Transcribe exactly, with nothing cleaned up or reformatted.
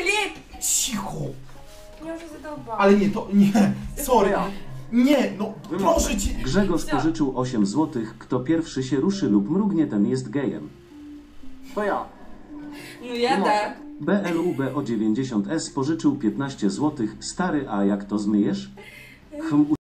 Filip! Cicho! Nie muszę zadobać. Ale nie, to nie, sorry. Nie, no proszę cię. Grzegorz pożyczył osiem złotych. Kto pierwszy się ruszy lub mrugnie, ten jest gejem. To ja. No jadę. B L U B o dziewięćdziesiąt S pożyczył piętnaście złotych. Stary, a jak to zmyjesz? Hm,